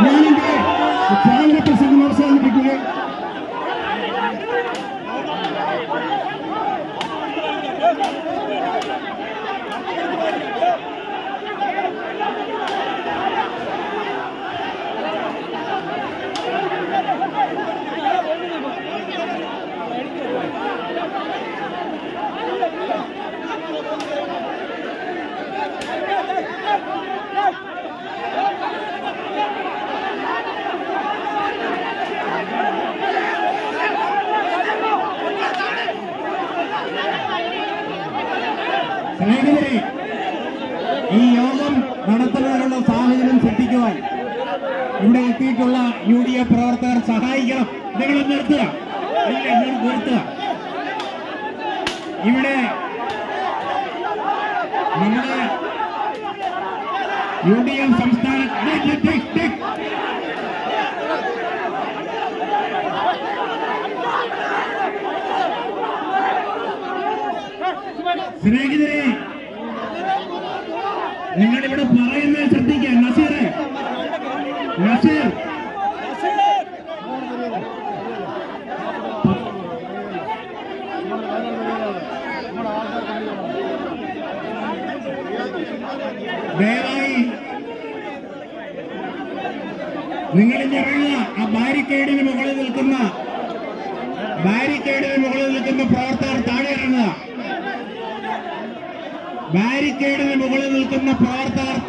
ഞാനെന്റെ ചാനൽ പ്രസംഗം അവസാനിപ്പിക്കുക. സ്നേഹിതരെ, ഈ യോഗം നടത്തുന്നതിനുള്ള സാഹചര്യം സൃഷ്ടിക്കുവാൻ ഇവിടെ എത്തിയിട്ടുള്ള UDF പ്രവർത്തകർ സഹായിക്കണം. നിങ്ങൾ നിർത്തുക, നിർത്തുക. ഇവിടെ നമ്മുടെ UDF സംസ്ഥാന സ്നേഹിതരെ, നിങ്ങളിവിടെ പറയുന്നത് ശ്രദ്ധിക്കുക. നസീർ ദയവായി നിങ്ങളിഞ്ഞ് ഇറങ്ങുക. ആ ബാരിക്കേഡിന് മുകളിൽ നിൽക്കുന്ന പ്രവർത്തകർ താഴെ ഇറങ്ങുക. ബാരിക്കേഡിന് മുകളിൽ നിൽക്കുന്ന പ്രവർത്തകർ